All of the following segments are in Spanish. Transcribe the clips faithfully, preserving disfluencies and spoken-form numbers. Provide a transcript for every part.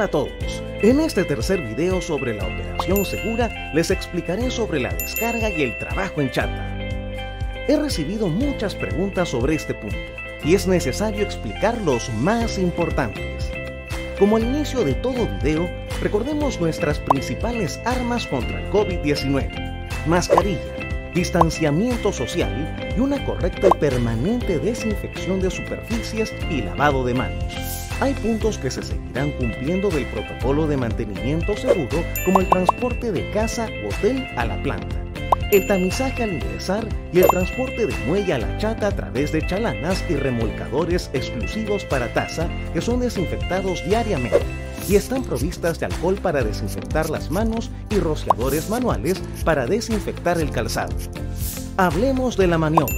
Hola a todos, en este tercer video sobre la operación segura les explicaré sobre la descarga y el trabajo en chata. He recibido muchas preguntas sobre este punto y es necesario explicar los más importantes. Como al inicio de todo video, recordemos nuestras principales armas contra el COVID diecinueve: mascarilla, distanciamiento social y una correcta y permanente desinfección de superficies y lavado de manos. Hay puntos que se seguirán cumpliendo del protocolo de mantenimiento seguro, como el transporte de casa u hotel a la planta, el tamizaje al ingresar y el transporte de muelle a la chata a través de chalanas y remolcadores exclusivos para taza que son desinfectados diariamente y están provistas de alcohol para desinfectar las manos y rociadores manuales para desinfectar el calzado. Hablemos de la maniobra.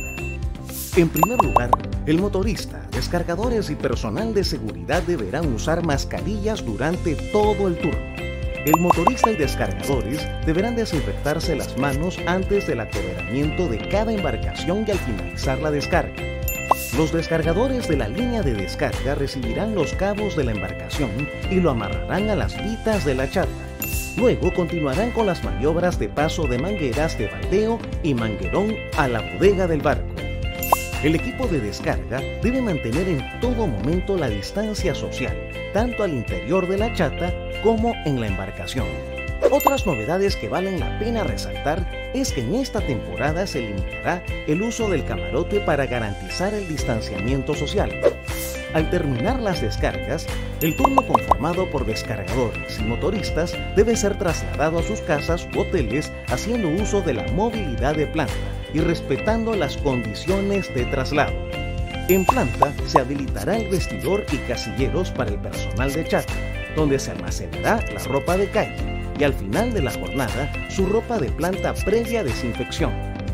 En primer lugar, el motorista, descargadores y personal de seguridad deberán usar mascarillas durante todo el turno. El motorista y descargadores deberán desinfectarse las manos antes del acoberamiento de cada embarcación y al finalizar la descarga. Los descargadores de la línea de descarga recibirán los cabos de la embarcación y lo amarrarán a las vitas de la chata. Luego continuarán con las maniobras de paso de mangueras de baldeo y manguerón a la bodega del barco. El equipo de descarga debe mantener en todo momento la distancia social, tanto al interior de la chata como en la embarcación. Otras novedades que valen la pena resaltar es que en esta temporada se limitará el uso del camarote para garantizar el distanciamiento social. Al terminar las descargas, el turno conformado por descargadores y motoristas debe ser trasladado a sus casas u hoteles haciendo uso de la movilidad de planta y respetando las condiciones de traslado. En planta se habilitará el vestidor y casilleros para el personal de chata, donde se almacenará la ropa de calle y al final de la jornada su ropa de planta previa desinfección.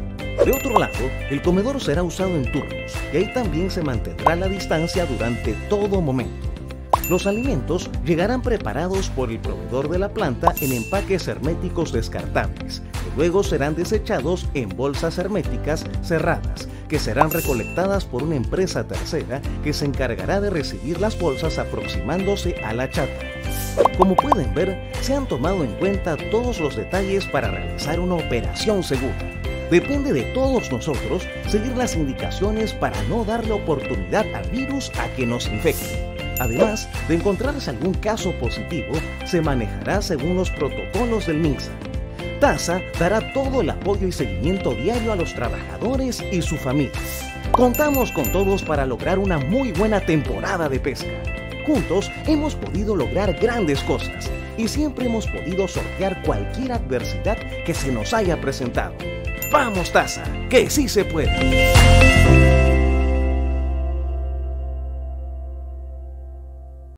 De otro lado, el comedor será usado en turnos y ahí también se mantendrá la distancia durante todo momento. Los alimentos llegarán preparados por el proveedor de la planta en empaques herméticos descartables, que luego serán desechados en bolsas herméticas cerradas, que serán recolectadas por una empresa tercera que se encargará de recibir las bolsas aproximándose a la chata. Como pueden ver, se han tomado en cuenta todos los detalles para realizar una operación segura. Depende de todos nosotros seguir las indicaciones para no darle oportunidad al virus a que nos infecte. Además de encontrarse algún caso positivo, se manejará según los protocolos del MINSA. TASA dará todo el apoyo y seguimiento diario a los trabajadores y su familia. Contamos con todos para lograr una muy buena temporada de pesca. Juntos hemos podido lograr grandes cosas y siempre hemos podido sortear cualquier adversidad que se nos haya presentado. ¡Vamos, TASA, que sí se puede!